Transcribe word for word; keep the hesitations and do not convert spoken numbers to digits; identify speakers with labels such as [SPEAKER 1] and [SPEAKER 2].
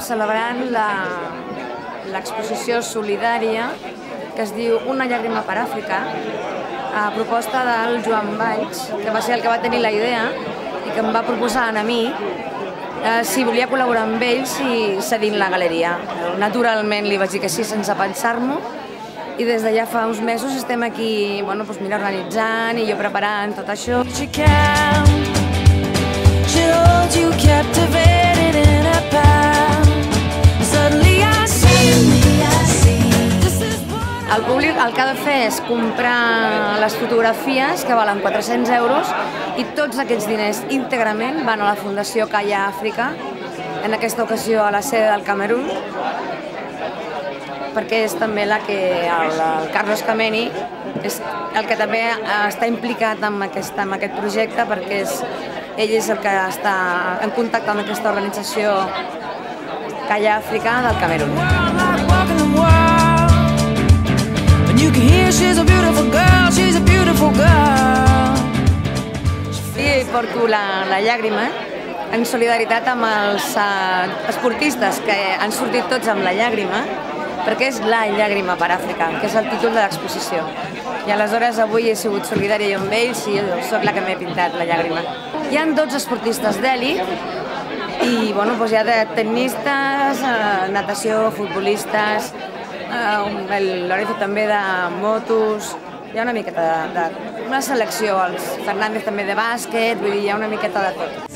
[SPEAKER 1] celebrant l'exposició solidària que es diu Una llàgrima per Àfrica, a proposta del Joan Valls, que va ser el que va tenir la idea i que em va proposar a mi eh, si volia col·laborar amb ells i cedint la galeria. Naturalment li vaig dir que sí sense pensar-m'ho, i des de ja fa uns mesos estem aquí, bueno, doncs mira, organitzant i jo preparant tot això. El públic el que ha de fer és comprar les fotografies, que valen quatre-cents euros, i tots aquests diners íntegrament van a la Fundació Calla Àfrica, en aquesta ocasió a la sede del Camerún, perquè és també la que el, el Carlos Kameni és el que també està implicat en aquest, en aquest projecte, perquè és, ell és el que està en contacte amb aquesta organització Calla Àfrica del Camerún. Sí, porto la, la llàgrima en solidaritat amb els uh, esportistes que han sortit tots amb la llàgrima, perquè és la llàgrima per Àfrica, que és el títol de l'exposició. I aleshores avui he sigut solidària jo amb ells i soc la que m'he pintat la llàgrima. Hi ha dotze esportistes d'èlit i bueno, doncs hi ha de tennistes, uh, natació, futbolistes, uh, el Lorenzo també de motos, hi ha una miqueta de, de una selecció, els Fernández també de bàsquet, vull dir, hi ha una miqueta de tot.